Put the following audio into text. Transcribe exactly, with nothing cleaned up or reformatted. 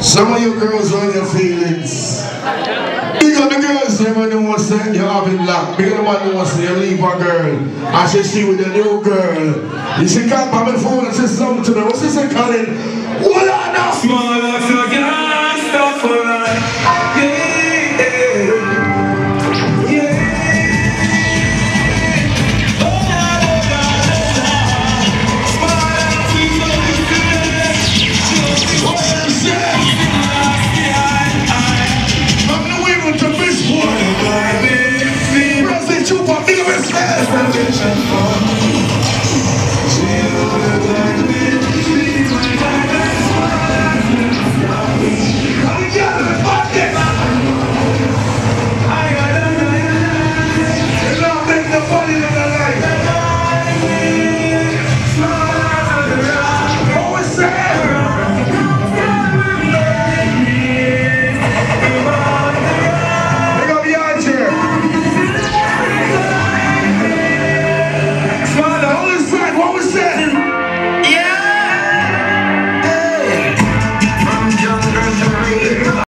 Some of you girls on your feelings. Big up the girls, them when you want to say you're having luck. Big up the man who wants to leave a girl. And she see with a new girl. You see, can't have the phone and say something to me. What's this saying, Colin? What are now? Small life, so I can't stop for life. Yeah, yeah, yeah. Big up yourself.